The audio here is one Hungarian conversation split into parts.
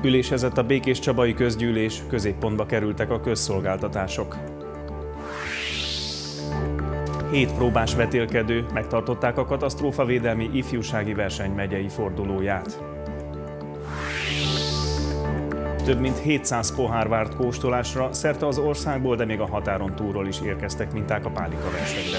Ülésezett a Békéscsabai Közgyűlés, középpontba kerültek a közszolgáltatások. 7 próbás vetélkedő megtartották a katasztrófavédelmi ifjúsági verseny megyei fordulóját. Több mint 700 pohár várt kóstolásra, szerte az országból, de még a határon túlról is érkeztek minták a pálinka versenyre.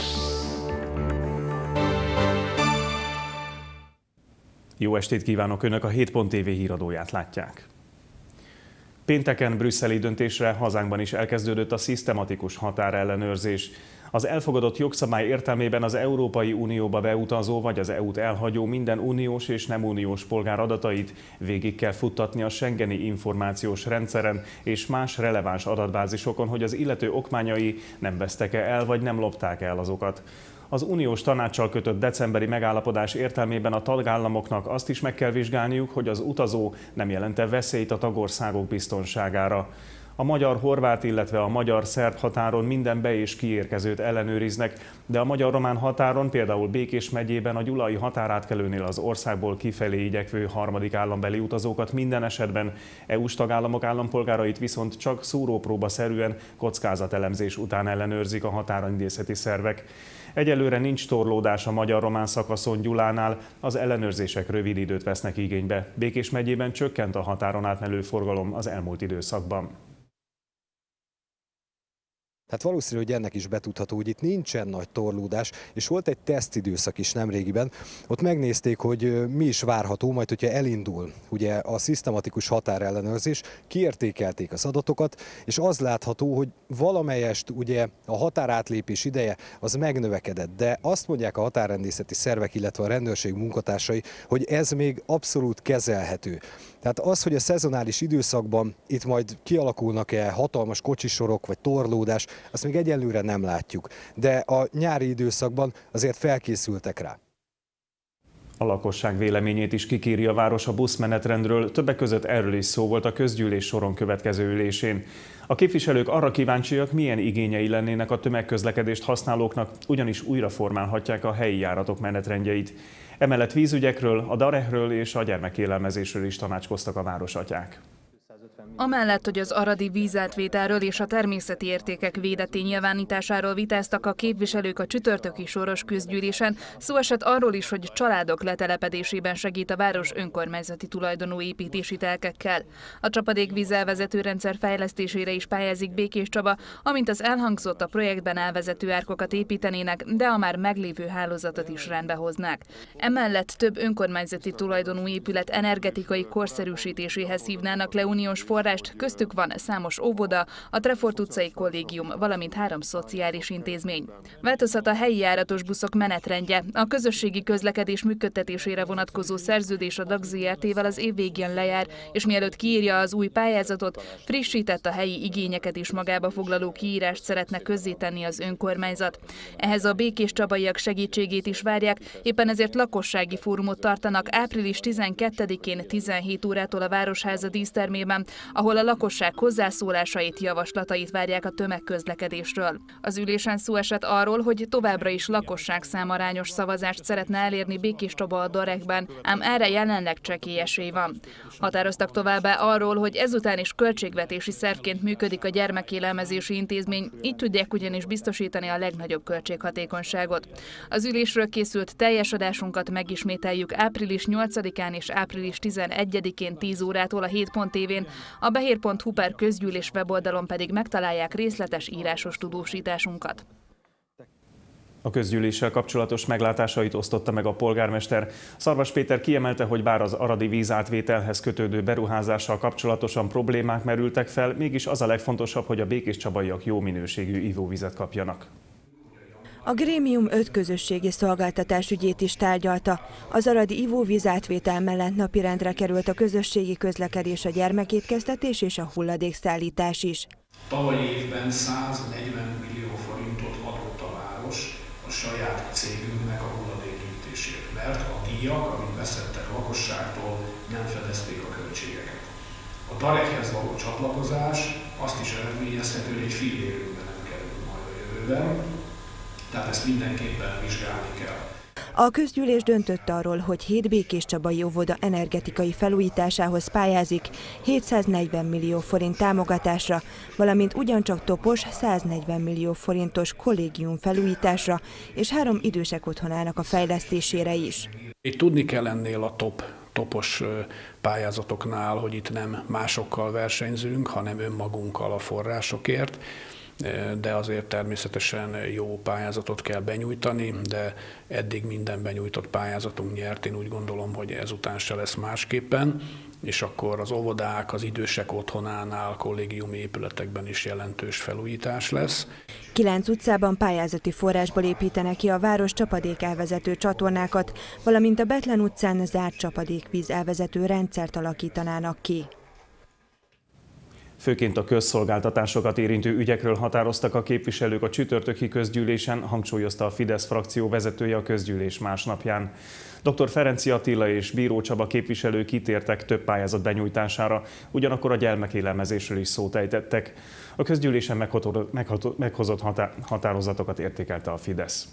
Jó estét kívánok! Önök a 7.tv híradóját látják. Pénteken brüsszeli döntésre hazánkban is elkezdődött a szisztematikus határellenőrzés. Az elfogadott jogszabály értelmében az Európai Unióba beutazó vagy az EU-t elhagyó minden uniós és nem uniós polgár adatait végig kell futtatni a Schengeni információs rendszeren és más releváns adatbázisokon, hogy az illető okmányai nem vesztek-e el vagy nem lopták el azokat. Az uniós tanáccsal kötött decemberi megállapodás értelmében a tagállamoknak azt is meg kell vizsgálniuk, hogy az utazó nem jelent-e veszélyt a tagországok biztonságára. A magyar-horvát, illetve a magyar-szerb határon minden be- és kiérkezőt ellenőriznek, de a magyar-román határon, például Békés megyében a gyulai határátkelőnél az országból kifelé igyekvő harmadik állambeli utazókat minden esetben, EU-s tagállamok állampolgárait viszont csak szúrópróbaszerűen kockázatelemzés után ellenőrzik a határrendészeti szervek. Egyelőre nincs torlódás a magyar-román szakaszon Gyulánál, az ellenőrzések rövid időt vesznek igénybe. Békés megyében csökkent a határon átmenő forgalom az elmúlt időszakban. Hát valószínű, hogy ennek is betudható, hogy itt nincsen nagy torlódás, és volt egy tesztidőszak is nemrégiben. Ott megnézték, hogy mi is várható, majd hogyha elindul ugye a szisztematikus határellenőrzés, kiértékelték az adatokat, és az látható, hogy valamelyest ugye a határátlépés ideje az megnövekedett, de azt mondják a határrendészeti szervek, illetve a rendőrség munkatársai, hogy ez még abszolút kezelhető. Tehát az, hogy a szezonális időszakban itt majd kialakulnak-e hatalmas kocsisorok vagy torlódás, azt még egyelőre nem látjuk. De a nyári időszakban azért felkészültek rá. A lakosság véleményét is kikéri a város a buszmenetrendről, többek között erről is szó volt a közgyűlés soron következő ülésén. A képviselők arra kíváncsiak, milyen igényei lennének a tömegközlekedést használóknak, ugyanis újra formálhatják a helyi járatok menetrendjeit. Emellett vízügyekről, a darehről és a gyermekélelmezésről is tanácskoztak a városatyák. Amellett, hogy az aradi vízátvételről és a természeti értékek védetté nyilvánításáról vitáztak a képviselők a csütörtöki soros közgyűlésen, szó esett arról is, hogy családok letelepedésében segít a város önkormányzati tulajdonú építési telkekkel. A csapadékvíz elvezető rendszer fejlesztésére is pályázik Békéscsaba, amint az elhangzott, a projektben elvezető árkokat építenének, de a már meglévő hálózatot is rendbe hoznák. Emellett több önkormányzati tulajdonú épület energetikai korszerűsítéséhez hívnának le uniós forrást, köztük van számos óvoda, a Trefort utcai kollégium, valamint 3 szociális intézmény. Változhat a helyi járatos buszok menetrendje. A közösségi közlekedés működtetésére vonatkozó szerződés a DAG ZRT-vel az év végén lejár, és mielőtt kiírja az új pályázatot, frissített, a helyi igényeket is magába foglaló kiírást szeretne közzétenni az önkormányzat. Ehhez a békéscsabaiak segítségét is várják, éppen ezért lakossági fórumot tartanak április 12-én 17 órától a Városháza dísztermében, ahol a lakosság hozzászólásait, javaslatait várják a tömegközlekedésről. Az ülésen szó esett arról, hogy továbbra is lakosságszámarányos szavazást szeretne elérni Békéscsaba a Darekben, ám erre jelenleg csekély esély van. Határoztak továbbá arról, hogy ezután is költségvetési szervként működik a gyermekélelmezési intézmény, így tudják ugyanis biztosítani a legnagyobb költséghatékonyságot. Az ülésről készült teljes adásunkat megismételjük április 8-án és április 11-én 10 órától a 7.tv-n, a behér.hu közgyűlés weboldalon pedig megtalálják részletes írásos tudósításunkat. A közgyűléssel kapcsolatos meglátásait osztotta meg a polgármester. Szarvas Péter kiemelte, hogy bár az aradi vízátvételhez kötődő beruházással kapcsolatosan problémák merültek fel, mégis az a legfontosabb, hogy a békéscsabaiak jó minőségű ivóvizet kapjanak. A grémium 5 közösségi szolgáltatás ügyét is tárgyalta. Az aradi ivóvíz átvétel mellett napirendre került a közösségi közlekedés, a gyermekétkeztetés és a hulladékszállítás is. Tavalyi évben 140 millió forintot adott a város a saját cégünknek a hulladékgyűjtésért, mert a díjak, amit beszedtek lakosságtól, nem fedezték a költségeket. A Darekhez való csatlakozás azt is eredményezhető, hogy egy fillérünkbe nem kerül majd a jövőben. Tehát ezt mindenképpen vizsgálni kell. A közgyűlés döntött arról, hogy 7 Békéscsabai óvoda energetikai felújításához pályázik 740 millió forint támogatásra, valamint ugyancsak Topos 140 millió forintos kollégium felújításra és 3 idősek otthonának a fejlesztésére is. Itt tudni kell ennél a topos pályázatoknál, hogy itt nem másokkal versenyzünk, hanem önmagunkkal a forrásokért, de azért természetesen jó pályázatot kell benyújtani, de eddig minden benyújtott pályázatunk nyert, én úgy gondolom, hogy ezután se lesz másképpen, és akkor az óvodák, az idősek otthonánál, kollégiumi épületekben is jelentős felújítás lesz. 9 utcában pályázati forrásból építenek ki a város csapadékelvezető csatornákat, valamint a Bethlen utcán zárt csapadékvíz elvezető rendszert alakítanának ki. Főként a közszolgáltatásokat érintő ügyekről határoztak a képviselők a csütörtöki közgyűlésen, hangsúlyozta a Fidesz frakció vezetője a közgyűlés másnapján. Dr. Ferenczy Attila és Bíró Csaba képviselők kitértek több pályázat benyújtására, ugyanakkor a gyermekélelmezésről is szót ejtettek. A közgyűlésen meghozott határozatokat értékelte a Fidesz.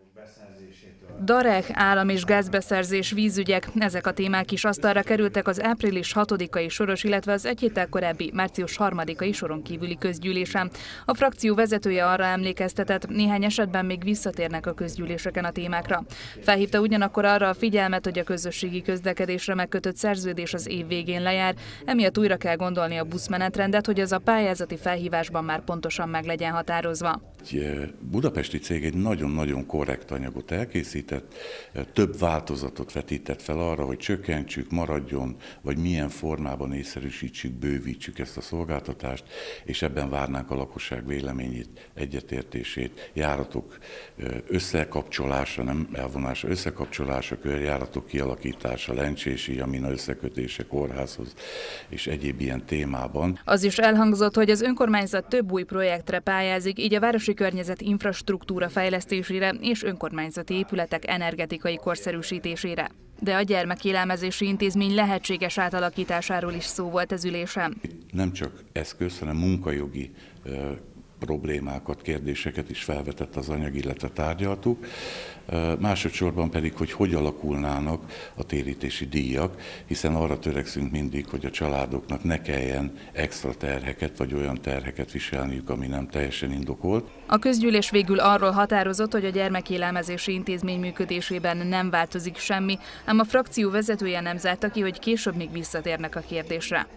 Darek, állam- és gázbeszerzés, vízügyek, ezek a témák is asztalra kerültek az április 6-ai soros, illetve az egy héttel korábbi március 3-ai soron kívüli közgyűlésen. A frakció vezetője arra emlékeztetett, néhány esetben még visszatérnek a közgyűléseken a témákra. Felhívta ugyanakkor arra a figyelmet, hogy a közösségi közlekedésre megkötött szerződés az év végén lejár, emiatt újra kell gondolni a buszmenetrendet, hogy az a pályázati felhívásban már pontosan meg legyen határozva. Egy budapesti cég egy nagyon-nagyon korrekt anyagot elkészített, több változatot vetített fel arra, hogy csökkentsük, maradjon, vagy milyen formában észszerűsítsük, bővítsük ezt a szolgáltatást, és ebben várnánk a lakosság véleményét, egyetértését, járatok összekapcsolása, nem elvonása, összekapcsolása, körjáratok kialakítása, lencsési, amina összekötése kórházhoz, és egyéb ilyen témában. Az is elhangzott, hogy az önkormányzat több új projektre pályázik, így a városi környezet infrastruktúra fejlesztésére és önkormányzati épületek energetikai korszerűsítésére. De a gyermekélelmezési intézmény lehetséges átalakításáról is szó volt az ülésen. Nem csak eszköz, hanem munkajogi problémákat, kérdéseket is felvetett az anyag, illetve tárgyaltuk. Másodszorban pedig, hogy alakulnának a térítési díjak, hiszen arra törekszünk mindig, hogy a családoknak ne kelljen extra terheket vagy olyan terheket viselniük, ami nem teljesen indokolt. A közgyűlés végül arról határozott, hogy a gyermekélelmezési intézmény működésében nem változik semmi, ám a frakció vezetője nem zárta ki, hogy később még visszatérnek a kérdésre.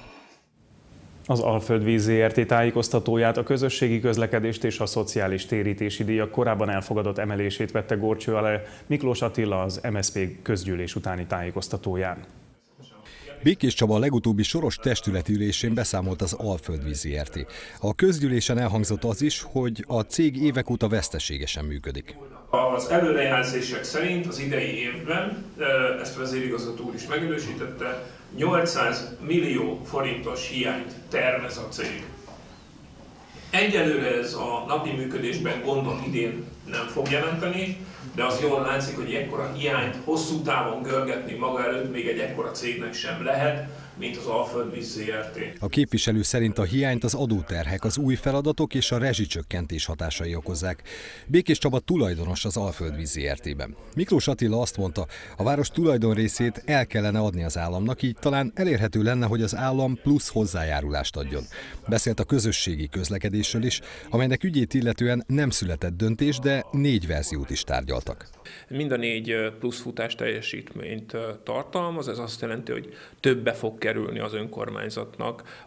Az Alföldvíz Zrt. Tájékoztatóját, a közösségi közlekedést és a szociális térítési díjak korábban elfogadott emelését vette górcső alá Miklós Attila az MSZP közgyűlés utáni tájékoztatóján. Békéscsaba a legutóbbi soros testületi ülésén beszámolt az Alföldvíz Zrt. A közgyűlésen elhangzott az is, hogy a cég évek óta veszteségesen működik. Az előrejelzések szerint az idei évben, ezt vezérigazgató úr is megerősítette, 800 millió forintos hiányt tervez a cég. Egyelőre ez a napi működésben gondot idén nem fog jelenteni, de az jól látszik, hogy ekkora hiányt hosszú távon görgetni maga előtt még egy ekkora cégnek sem lehet, mint az Alföldvíz Zrt. A képviselő szerint a hiányt az adóterhek, az új feladatok és a rezsicsökkentés hatásai okozzák. Békéscsaba tulajdonos az Alföldvíz Zrt-ben. Miklós Attila azt mondta, a város tulajdonrészét el kellene adni az államnak, így talán elérhető lenne, hogy az állam plusz hozzájárulást adjon. Beszélt a közösségi közlekedésről is, amelynek ügyét illetően nem született döntés, de 4 verziót is tárgyaltak. Mind a 4 plusz futás teljesítményt tartalmaz, ez azt jelenti, hogy többe fog kerülni az önkormányzatnak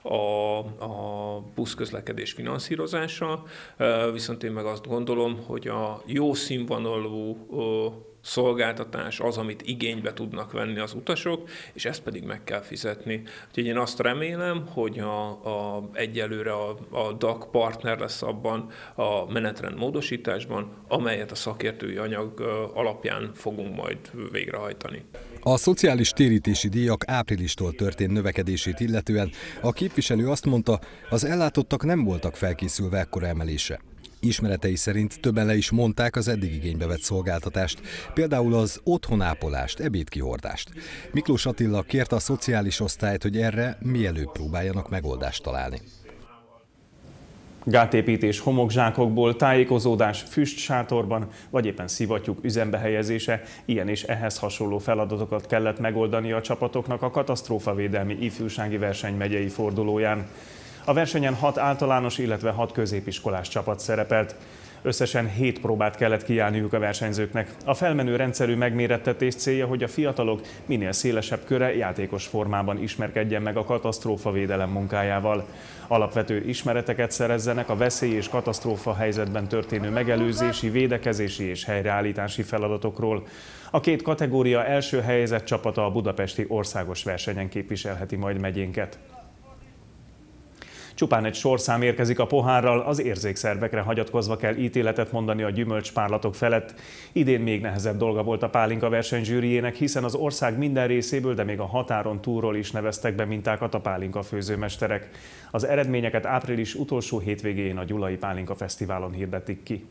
a buszközlekedés finanszírozása, viszont én meg azt gondolom, hogy a jó színvonalú szolgáltatás az, amit igénybe tudnak venni az utasok, és ezt pedig meg kell fizetni. Úgyhogy én azt remélem, hogy egyelőre a DAC partner lesz abban a menetrend módosításban, amelyet a szakértői anyag alapján fogunk majd végrehajtani. A szociális térítési díjak áprilistól történt növekedését illetően a képviselő azt mondta, az ellátottak nem voltak felkészülve ekkora emelésre. Ismeretei szerint többen le is mondták az eddig igénybe vett szolgáltatást, például az otthonápolást, ebédkihordást. Miklós Attila kérte a szociális osztályt, hogy erre mielőbb próbáljanak megoldást találni. Gátépítés homokzsákokból, tájékozódás füstsátorban, vagy éppen szivattyúk üzembe helyezése, ilyen és ehhez hasonló feladatokat kellett megoldani a csapatoknak a katasztrófavédelmi ifjúsági verseny megyei fordulóján. A versenyen 6 általános, illetve 6 középiskolás csapat szerepelt. Összesen 7 próbát kellett kijárniuk a versenyzőknek. A felmenő rendszerű megmérettetés célja, hogy a fiatalok minél szélesebb köre játékos formában ismerkedjen meg a katasztrófavédelem munkájával. Alapvető ismereteket szerezzenek a veszély és katasztrófa helyzetben történő megelőzési, védekezési és helyreállítási feladatokról. A 2 kategória első helyezett csapata a budapesti országos versenyen képviselheti majd megyénket. Csupán egy sorszám érkezik a pohárral, az érzékszervekre hagyatkozva kell ítéletet mondani a gyümölcspárlatok felett. Idén még nehezebb dolga volt a pálinka versenyzsűriének, hiszen az ország minden részéből, de még a határon túlról is neveztek be mintákat a pálinka főzőmesterek. Az eredményeket április utolsó hétvégén a Gyulai Pálinka Fesztiválon hirdetik ki.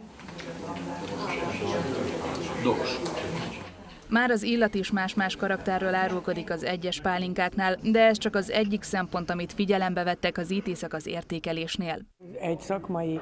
Már az illat is más-más karakterről árulkodik az egyes pálinkáknál, de ez csak az egyik szempont, amit figyelembe vettek az ítészek az értékelésnél. Egy szakmai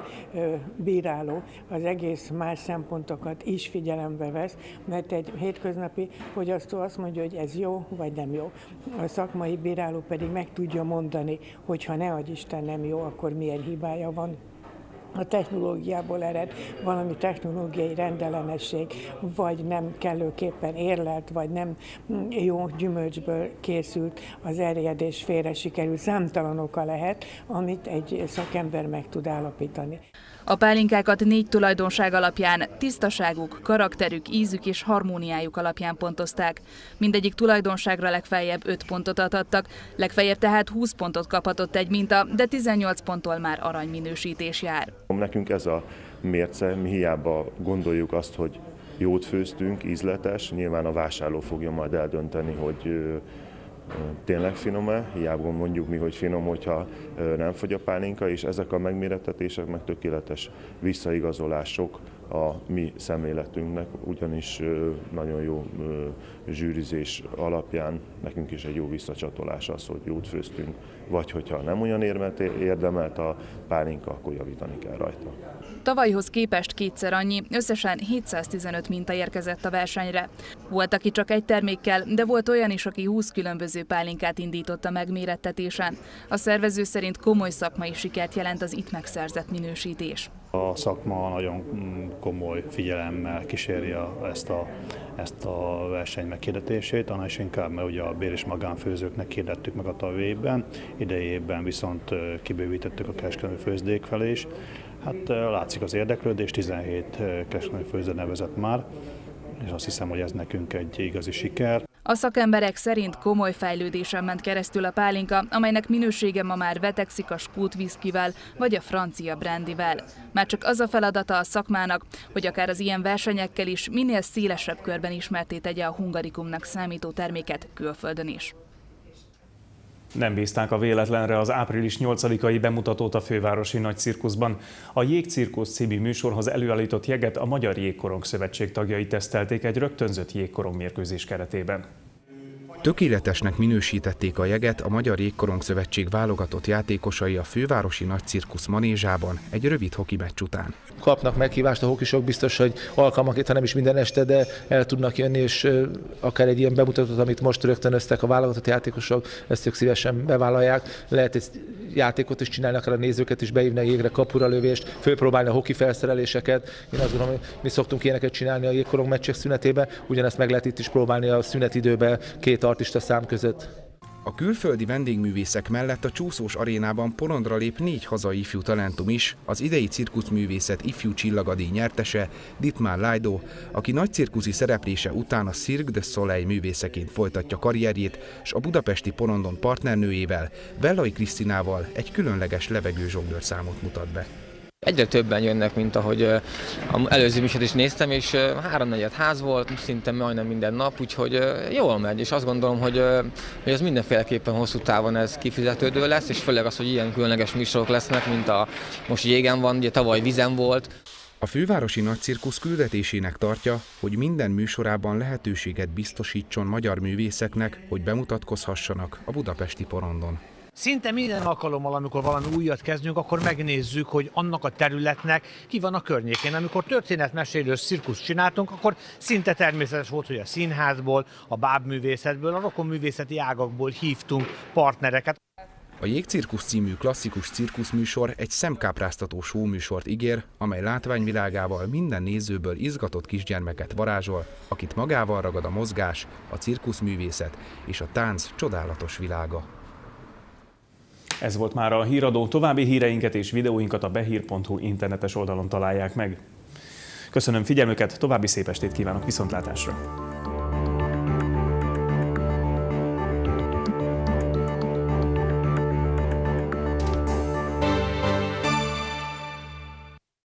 bíráló az egész más szempontokat is figyelembe vesz, mert egy hétköznapi fogyasztó azt mondja, hogy ez jó vagy nem jó. A szakmai bíráló pedig meg tudja mondani, hogy ha ne adj Isten nem jó, akkor milyen hibája van. A technológiából ered, valami technológiai rendellenesség, vagy nem kellőképpen érlelt, vagy nem jó gyümölcsből készült, az erjedés félre sikerül. Számtalan oka lehet, amit egy szakember meg tud állapítani. A pálinkákat 4 tulajdonság alapján, tisztaságuk, karakterük, ízük és harmóniájuk alapján pontozták. Mindegyik tulajdonságra legfeljebb 5 pontot adtak, legfeljebb tehát 20 pontot kaphatott egy minta, de 18 ponttól már aranyminősítés jár. Nekünk ez a mérce, mi hiába gondoljuk azt, hogy jót főztünk, ízletes, nyilván a vásárló fogja majd eldönteni, hogy tényleg finom-e, hiába mondjuk mi, hogy finom, hogyha nem fogy a pálinka, és ezek a megmérettetések meg tökéletes visszaigazolások a mi szemléletünknek, ugyanis nagyon jó zsűrizés alapján nekünk is egy jó visszacsatolás az, hogy jót főztünk, vagy hogyha nem olyan érmet érdemelt a pálinka, akkor javítani kell rajta. Tavalyhoz képest 2-szer annyi, összesen 715 minta érkezett a versenyre. Volt, aki csak egy termékkel, de volt olyan is, aki 20 különböző pálinkát indított a megmérettetésen. A szervező szerint komoly szakmai sikert jelent az itt megszerzett minősítés. A szakma nagyon komoly figyelemmel kíséri ezt a verseny meghirdetését, annál is inkább, mert ugye a bér- és magánfőzőknek hirdettük meg a tavalyi évben, idei évben viszont kibővítettük a kereskedelmi főzdék felé is. Hát látszik az érdeklődés, 17 kereskedelmi főző nevezett már, és azt hiszem, hogy ez nekünk egy igazi siker. A szakemberek szerint komoly fejlődésen ment keresztül a pálinka, amelynek minősége ma már vetekszik a skót viszkivel vagy a francia brandivel. Már csak az a feladata a szakmának, hogy akár az ilyen versenyekkel is minél szélesebb körben ismertté tegye a hungarikumnak számító terméket külföldön is. Nem bízták a véletlenre az április 8-ai bemutatót a fővárosi nagycirkuszban. A Jégcirkusz című műsorhoz előállított jeget a Magyar Jégkorong Szövetség tagjai tesztelték egy rögtönzött jégkorong mérkőzés keretében. Tökéletesnek minősítették a jeget a Magyar Jégkorong Szövetség válogatott játékosai a fővárosi nagycirkusz manézsában egy rövid hoki meccs után. Kapnak meghívást a hokisok, biztos, hogy alkalmanként, ha nem is minden este, de el tudnak jönni, és akár egy ilyen bemutatót, amit most rögtönöztek a válogatott játékosok, ezt ők szívesen bevállalják. Lehet egy játékot is csinálni, akár a nézőket is beívni a jégre, kapura lövést, fölpróbálni a hoki felszereléseket. Én azt gondolom, hogy mi szoktunk ilyeneket csinálni a jégkorong meccsek szünetében, ugyanezt meg lehet itt is próbálni a szünetidőben 2 artista szám között. A külföldi vendégművészek mellett a Csúszós arénában porondra lép 4 hazai ifjú talentum is, az idei cirkuszművészet ifjú csillagadíj nyertese, Dietmar Laidó, aki nagycirkuszi szereplése után a Cirque du Soleil művészeként folytatja karrierjét, és a budapesti porondon partnernőjével, Vellai Krisztinával egy különleges levegőzsonglőr számot mutat be. Egyre többen jönnek, mint ahogy az előző műsort is néztem, és 3-4 ház volt, szinte majdnem minden nap, úgyhogy jól megy, és azt gondolom, hogy ez mindenféleképpen hosszú távon ez kifizetődő lesz, és főleg az, hogy ilyen különleges műsorok lesznek, mint a most jégen van, ugye tavaly vízen volt. A fővárosi nagycirkusz küldetésének tartja, hogy minden műsorában lehetőséget biztosítson magyar művészeknek, hogy bemutatkozhassanak a budapesti porondon. Szinte minden alkalommal, amikor valami újat kezdünk, akkor megnézzük, hogy annak a területnek ki van a környékén. Amikor történetmesélős cirkuszt csináltunk, akkor szinte természetes volt, hogy a színházból, a bábművészetből, a rokonművészeti ágakból hívtunk partnereket. A Jégcirkusz című klasszikus cirkuszműsor egy szemkápráztató showműsort ígér, amely látványvilágával minden nézőből izgatott kisgyermeket varázsol, akit magával ragad a mozgás, a cirkuszművészet és a tánc csodálatos világa. Ez volt már a Híradó. További híreinket és videóinkat a behír.hu internetes oldalon találják meg. Köszönöm figyelmüket, további szép estét kívánok, viszontlátásra!